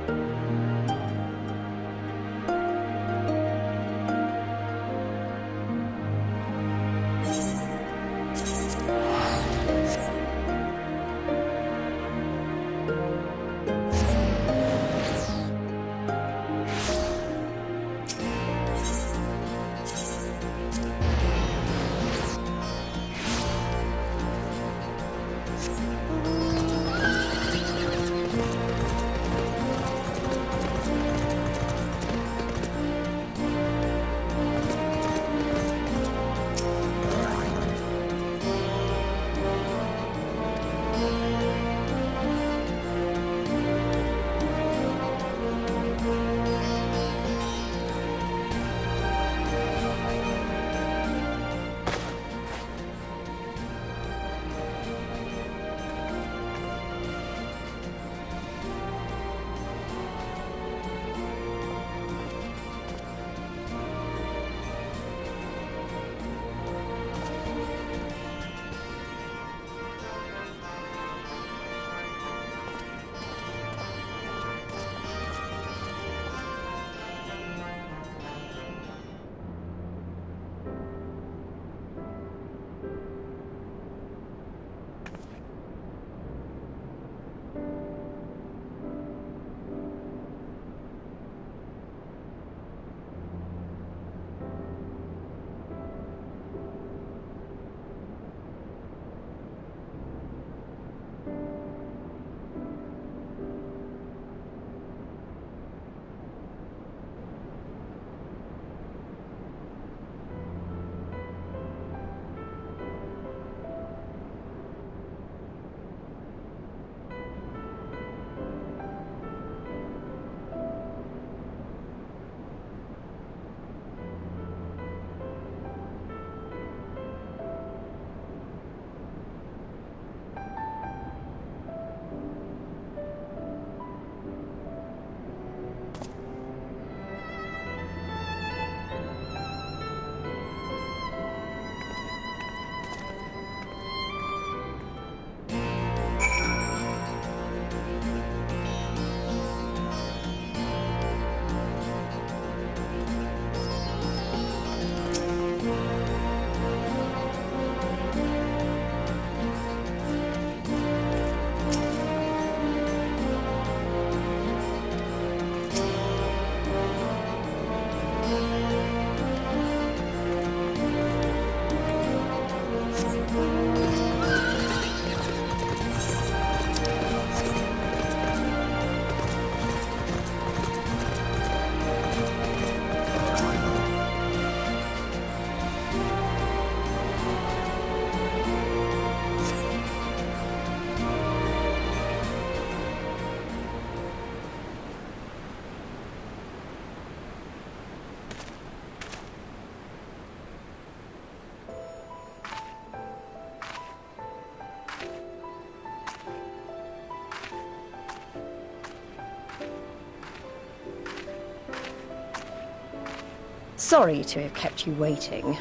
Sorry to have kept you waiting.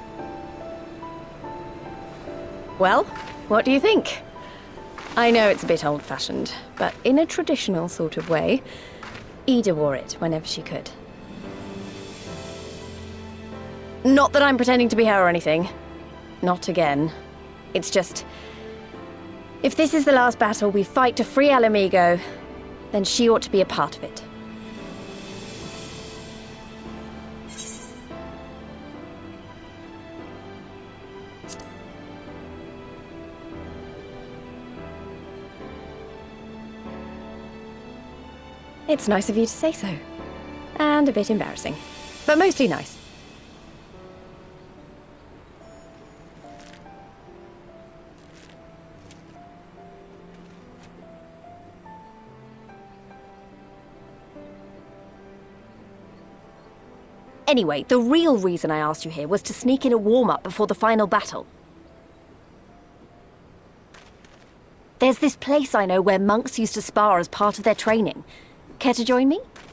Well, what do you think? I know it's a bit old-fashioned, but in a traditional sort of way, Ida wore it whenever she could. Not that I'm pretending to be her or anything. Not again. It's just, if this is the last battle we fight to free Ala Mhigo, then she ought to be a part of it. It's nice of you to say so. And a bit embarrassing. But mostly nice. Anyway, the real reason I asked you here was to sneak in a warm-up before the final battle. There's this place I know where monks used to spar as part of their training. Care to join me?